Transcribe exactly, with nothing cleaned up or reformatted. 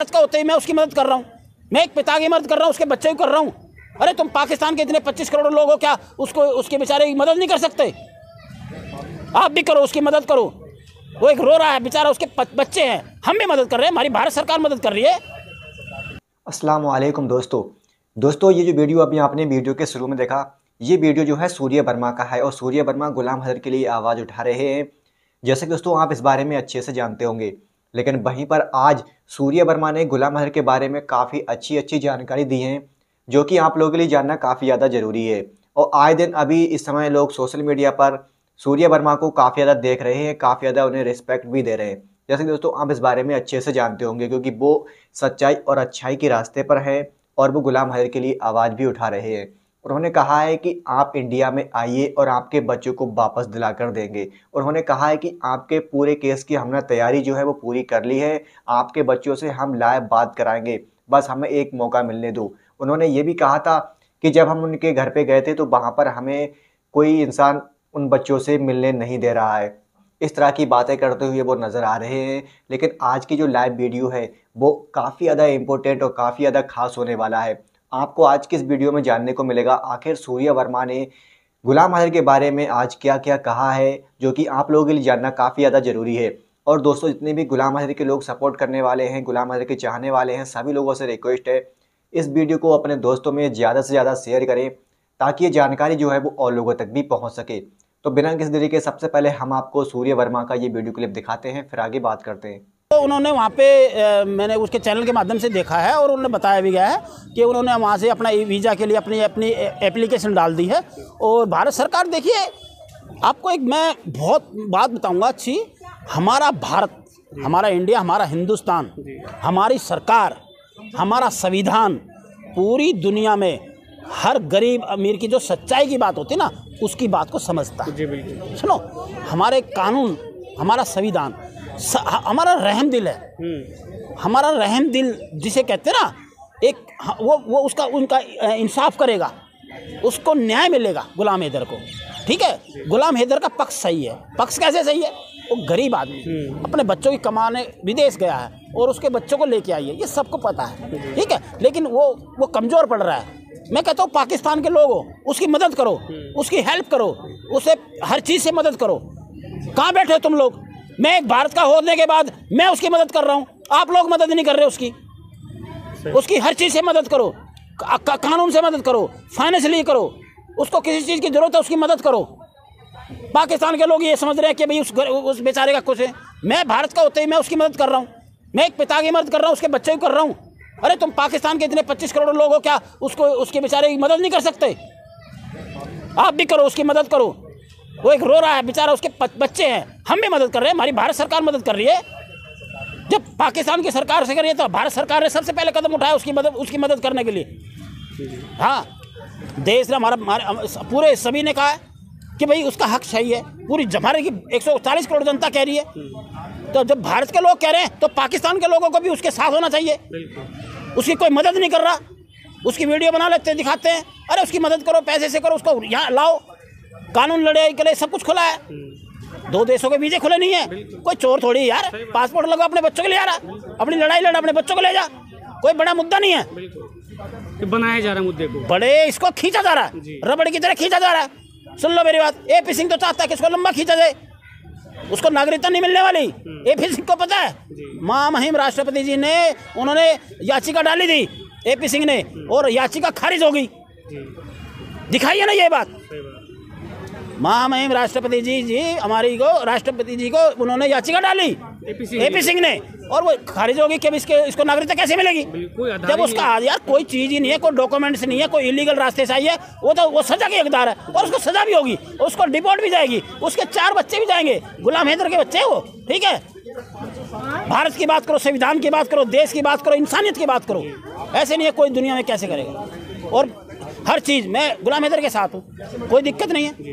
का होते ही मैं उसकी मदद कर रहा हूँ, मैं एक पिता की मदद कर रहा हूँ, उसके बच्चे की कर रहा हूँ। अरे तुम पाकिस्तान के इतने पच्चीस करोड़ लोग हो, क्या उसको उसके बेचारे की मदद नहीं कर सकते? आप भी करो, उसकी मदद करो। वो एक रो रहा है बेचारा, उसके बच्चे हैं, हम भी मदद कर रहे हैं, हमारी भारत सरकार मदद कर रही है। अस्सलाम वालेकुम दोस्तों दोस्तों ये जो वीडियो अभी आपने वीडियो के शुरू में देखा, ये वीडियो जो है सूर्य वर्मा का है और सूर्य वर्मा गुलाम हैदर के लिए आवाज़ उठा रहे हैं। जैसे कि दोस्तों आप इस बारे में अच्छे से जानते होंगे, लेकिन वहीं पर आज सूर्य वर्मा ने गुलाम हैदर के बारे में काफ़ी अच्छी अच्छी जानकारी दी है, जो कि आप लोगों के लिए जानना काफ़ी ज़्यादा ज़रूरी है। और आए दिन अभी इस समय लोग सोशल मीडिया पर सूर्य वर्मा को काफ़ी ज़्यादा देख रहे हैं, काफ़ी ज़्यादा उन्हें रिस्पेक्ट भी दे रहे हैं। जैसे कि दोस्तों आप इस बारे में अच्छे से जानते होंगे, क्योंकि वो सच्चाई और अच्छाई के रास्ते पर है और वो गुलाम हैदर के लिए आवाज़ भी उठा रहे हैं। उन्होंने कहा है कि आप इंडिया में आइए और आपके बच्चों को वापस दिला कर देंगे। उन्होंने कहा है कि आपके पूरे केस की हमने तैयारी जो है वो पूरी कर ली है, आपके बच्चों से हम लाइव बात कराएंगे, बस हमें एक मौका मिलने दो। उन्होंने ये भी कहा था कि जब हम उनके घर पे गए थे तो वहाँ पर हमें कोई इंसान उन बच्चों से मिलने नहीं दे रहा है। इस तरह की बातें करते हुए वो नज़र आ रहे हैं। लेकिन आज की जो लाइव वीडियो है वो काफ़ी ज़्यादा इम्पोर्टेंट और काफ़ी ज़्यादा खास होने वाला है। आपको आज की इस वीडियो में जानने को मिलेगा आखिर सूर्य वर्मा ने गुलाम हैदर के बारे में आज क्या क्या कहा है, जो कि आप लोगों के लिए जानना काफ़ी ज़्यादा ज़रूरी है। और दोस्तों जितने भी गुलाम हैदर के लोग सपोर्ट करने वाले हैं, गुलाम हैदर के चाहने वाले हैं, सभी लोगों से रिक्वेस्ट है इस वीडियो को अपने दोस्तों में ज़्यादा से ज़्यादा शेयर करें, ताकि ये जानकारी जो है वो और लोगों तक भी पहुँच सके। तो बिना किसी देरी के सबसे पहले हम आपको सूर्य वर्मा का ये वीडियो क्लिप दिखाते हैं, फिर आगे बात करते हैं। तो उन्होंने वहाँ पे आ, मैंने उसके चैनल के माध्यम से देखा है और उन्होंने बताया भी गया है कि उन्होंने वहाँ से अपना वीज़ा के लिए अपनी अपनी एप्लीकेशन डाल दी है। और भारत सरकार, देखिए आपको एक मैं बहुत बात बताऊँगा अच्छी, हमारा भारत, हमारा इंडिया, हमारा हिंदुस्तान, हमारी सरकार, हमारा संविधान पूरी दुनिया में हर गरीब अमीर की जो सच्चाई की बात होती है ना, उसकी बात को समझता है। जी बिल्कुल। सुनो, हमारे कानून, हमारा संविधान, हमारा रहम दिल है, हमारा रहम दिल जिसे कहते हैं ना, एक वो वो उसका उनका इंसाफ करेगा, उसको न्याय मिलेगा गुलाम हैदर को। ठीक है, गुलाम हैदर का पक्ष सही है। पक्ष कैसे सही है? वो गरीब आदमी अपने बच्चों की कमाने विदेश गया है और उसके बच्चों को लेके आई है, ये सबको पता है। ठीक है, लेकिन वो वो कमज़ोर पड़ रहा है। मैं कहता हूँ पाकिस्तान के लोग हो, उसकी मदद करो, उसकी हेल्प करो, उसे हर चीज़ से मदद करो। कहाँ बैठे हो तुम लोग? मैं एक भारत का होने के बाद मैं उसकी मदद कर रहा हूँ, आप लोग मदद नहीं कर रहे उसकी। उसकी हर चीज़ से मदद करो, का, का, कानून से मदद करो, फाइनेंशियली करो, उसको किसी चीज़ की ज़रूरत है उसकी मदद करो। पाकिस्तान के लोग ये समझ रहे हैं कि भाई उस उस बेचारे का कुछ है। मैं भारत का होते ही मैं उसकी मदद कर रहा हूँ, मैं एक पिता की मदद कर रहा हूँ, उसके बच्चे की कर रहा हूँ। अरे तुम पाकिस्तान के इतने पच्चीस करोड़ लोग हो, क्या उसको उसके बेचारे की मदद नहीं कर सकते? आप भी करो, उसकी मदद करो। वो एक रो रहा है बेचारा, उसके बच्चे हैं, हम भी मदद कर रहे हैं, हमारी भारत सरकार मदद कर रही है। जब पाकिस्तान की सरकार से कर रही है तो भारत सरकार ने सबसे पहले कदम उठाया उसकी मदद उसकी मदद करने के लिए। हाँ, देश ने हमारा पूरे सभी ने कहा है कि भाई उसका हक सही है। पूरी हमारे की एक सौ चालीस करोड़ जनता कह रही है, तो जब भारत के लोग कह रहे हैं तो पाकिस्तान के लोगों को भी उसके साथ होना चाहिए। उसकी कोई मदद नहीं कर रहा, उसकी वीडियो बना लेते हैं, दिखाते हैं, अरे उसकी मदद करो, पैसे से करो, उसको यहाँ लाओ, कानून लड़ाई के लिए सब कुछ खुला है। दो देशों के वीजे खुले नहीं है, कोई चोर थोड़ी यार पासपोर्ट लगा अपने बच्चों के लिए आ रहा, अपनी लड़ाई लड़ा, अपने बच्चों को ले जा, कोई बड़ा मुद्दा नहीं है। बनाया जा रहा मुद्दे को, बड़े इसको खींचा जा रहा है, रबड़ की तरह खींचा जा रहा है। सुन लो मेरी बात, ए पी सिंह तो चाहता है कि इसको लंबा खींचा जाए, उसको नागरिकता नहीं मिलने वाली। ए पी सिंह को पता है, महामहिम राष्ट्रपति जी ने उन्होंने याचिका डाली थी ए पी सिंह ने, और याचिका खारिज हो गई। दिखाइए ना ये बात, महामहिम राष्ट्रपति जी जी हमारी को राष्ट्रपति जी को उन्होंने याचिका डाली ए पी सिंह ने, और वो खारिज होगी कि इसके इसको नागरिकता कैसे मिलेगी? जब उसका यार कोई चीज़ ही नहीं है, कोई डॉक्यूमेंट्स नहीं है, कोई इलीगल रास्ते से आई है, वो तो वो सजा के हकदार है और उसको सजा भी होगी, उसको डिपोर्ट भी जाएगी, उसके चार बच्चे भी जाएंगे, गुलाम हैदर के बच्चे वो। ठीक है, भारत की बात करो, संविधान की बात करो, देश की बात करो, इंसानियत की बात करो। ऐसे नहीं है कोई दुनिया में कैसे करेगा। और हर चीज़ मैं गुलाम हैदर के साथ हूँ, कोई दिक्कत नहीं है।